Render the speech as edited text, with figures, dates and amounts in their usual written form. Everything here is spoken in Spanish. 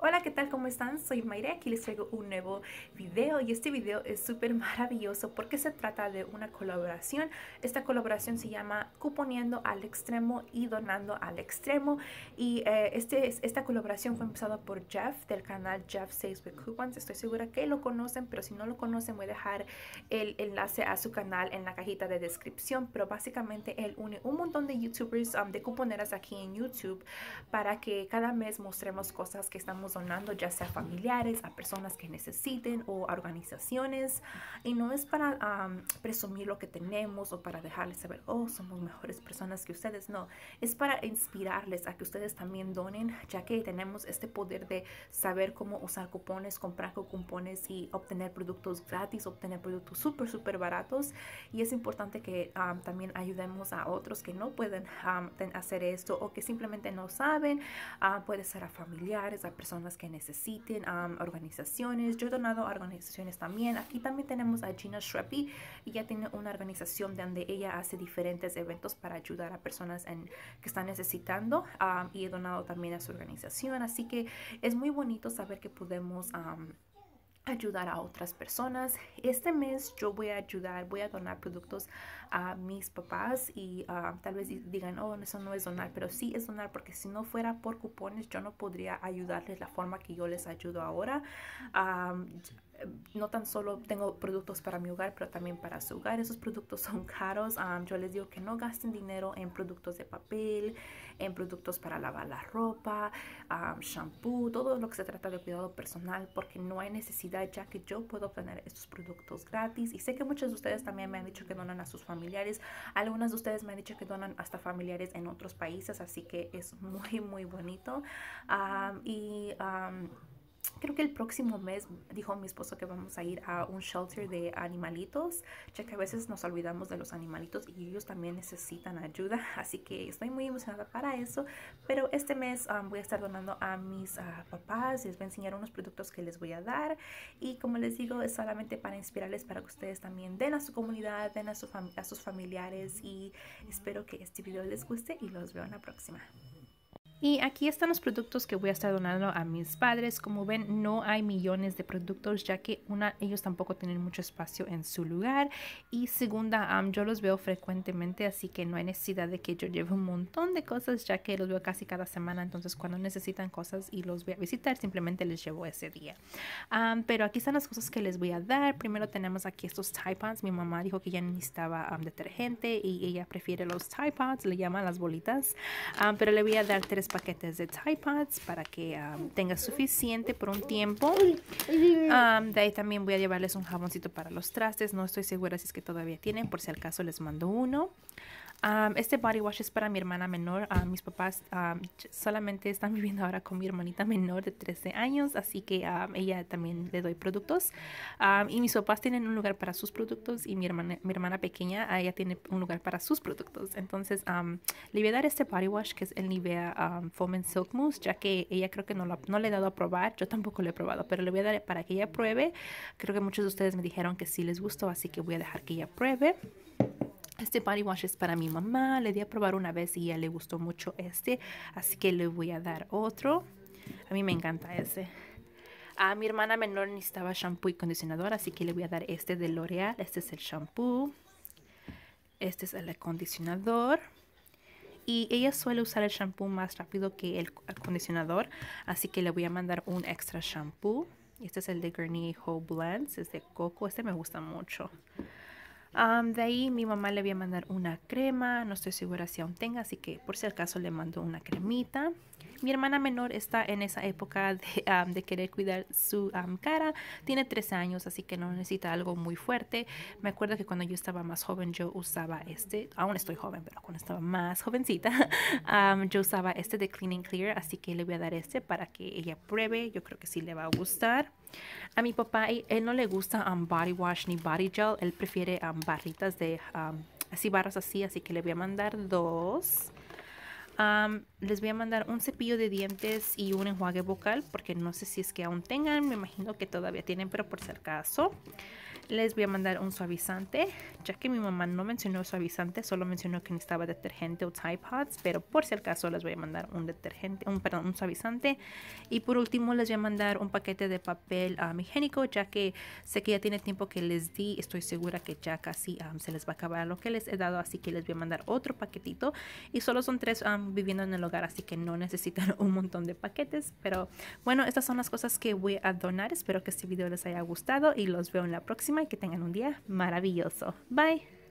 Hola, ¿qué tal? ¿Cómo están? Soy Mayre, aquí les traigo un nuevo video y este video es súper maravilloso porque se trata de una colaboración. Esta colaboración se llama Cuponeando al Extremo y Donando al Extremo y esta colaboración fue empezada por Jeff del canal Jeff Saves with Coupons. Estoy segura que lo conocen, pero si no lo conocen voy a dejar el enlace a su canal en la cajita de descripción, pero básicamente él une un montón de youtubers, de cuponeras aquí en YouTube para que cada mes mostremos cosas que estamos donando, ya sea familiares, a personas que necesiten o a organizaciones. Y no es para presumir lo que tenemos o para dejarles saber, oh, somos mejores personas que ustedes. No, es para inspirarles a que ustedes también donen, ya que tenemos este poder de saber cómo usar cupones, comprar con cupones y obtener productos gratis, obtener productos súper baratos. Y es importante que también ayudemos a otros que no pueden hacer esto o que simplemente no saben. Puede ser a familiares, a personas que necesiten, organizaciones. Yo he donado a organizaciones también. Aquí también tenemos a Gina Shreppy. Ella tiene una organización donde ella hace diferentes eventos para ayudar a personas que están necesitando, y he donado también a su organización. Así que es muy bonito saber que podemos ayudar a otras personas. Este mes yo voy a donar productos a mis papás y tal vez digan, oh, eso no es donar, pero sí es donar porque si no fuera por cupones yo no podría ayudarles la forma que yo les ayudo ahora. No tan solo tengo productos para mi hogar, pero también para su hogar. Esos productos son caros. Yo les digo que no gasten dinero en productos de papel, en productos para lavar la ropa, shampoo, todo lo que se trata de cuidado personal, porque no hay necesidad, ya que yo puedo obtener estos productos gratis. Y sé que muchos de ustedes también me han dicho que donan a sus familiares. Algunas de ustedes me han dicho que donan hasta familiares en otros países, así que es muy bonito. Creo que el próximo mes dijo mi esposo que vamos a ir a un shelter de animalitos, ya que a veces nos olvidamos de los animalitos y ellos también necesitan ayuda, así que estoy muy emocionada para eso. Pero este mes voy a estar donando a mis papás, les voy a enseñar unos productos que les voy a dar y como les digo es solamente para inspirarles, para que ustedes también den a su comunidad, den a sus familiares, y espero que este video les guste y los veo en la próxima. Y aquí están los productos que voy a estar donando a mis padres. Como ven, no hay millones de productos, ya que ellos tampoco tienen mucho espacio en su lugar. Y segunda, yo los veo frecuentemente, así que no hay necesidad de que yo lleve un montón de cosas, ya que los veo casi cada semana. Entonces, cuando necesitan cosas y los voy a visitar, simplemente les llevo ese día. Pero aquí están las cosas que les voy a dar. Primero tenemos aquí estos Tide Pods. Mi mamá dijo que ya necesitaba detergente y ella prefiere los Tide Pods, le llaman las bolitas. Pero le voy a dar 3 paquetes de Tide Pods para que tenga suficiente por un tiempo. De ahí también voy a llevarles un jaboncito para los trastes. No estoy segura si es que todavía tienen, por si al caso les mando uno. Este body wash es para mi hermana menor. Mis papás solamente están viviendo ahora con mi hermanita menor de 13 años, así que ella también le doy productos. Y mis papás tienen un lugar para sus productos y mi hermana pequeña, ella tiene un lugar para sus productos. Entonces le voy a dar este body wash que es el Nivea Foam and Silk Mousse, ya que ella creo que no le he dado a probar. Yo tampoco lo he probado, pero le voy a dar para que ella pruebe. Creo que muchos de ustedes me dijeron que sí les gustó, así que voy a dejar que ella pruebe. Este body wash es para mi mamá, le di a probar una vez y a ella le gustó mucho así que le voy a dar otro. A mí me encanta ese. A mi hermana menor necesitaba shampoo y condicionador, así que le voy a dar este de L'Oreal. Este es el shampoo, este es el acondicionador. Y ella suele usar el shampoo más rápido que el acondicionador, así que le voy a mandar un extra shampoo. Este es el de Garnier Whole Blends, es de coco, este me gusta mucho. De ahí mi mamá le voy a mandar una crema, no estoy segura si aún tenga, así que por si acaso le mando una cremita. Mi hermana menor está en esa época de querer cuidar su cara. Tiene 13 años, así que no necesita algo muy fuerte. Me acuerdo que cuando yo estaba más joven yo usaba aún estoy joven, pero cuando estaba más jovencita yo usaba este de Clean and Clear, así que le voy a dar este para que ella pruebe. Yo creo que sí le va a gustar. A mi papá, él no le gusta body wash ni body gel, él prefiere barritas de así, barras así que le voy a mandar 2. Les voy a mandar un cepillo de dientes y un enjuague bucal, porque no sé si es que aún tengan, me imagino que todavía tienen, pero por si acaso. Les voy a mandar un suavizante, ya que mi mamá no mencionó suavizante, solo mencionó que necesitaba detergente o Tide Pods, pero por si acaso les voy a mandar un detergente, un suavizante. Y por último les voy a mandar un paquete de papel higiénico, ya que sé que ya tiene tiempo que les di, estoy segura que ya casi se les va a acabar lo que les he dado, así que les voy a mandar otro paquetito. Y solo son 3 viviendo en el hogar, así que no necesitan un montón de paquetes. Pero bueno, estas son las cosas que voy a donar. Espero que este video les haya gustado y los veo en la próxima y que tengan un día maravilloso. Bye.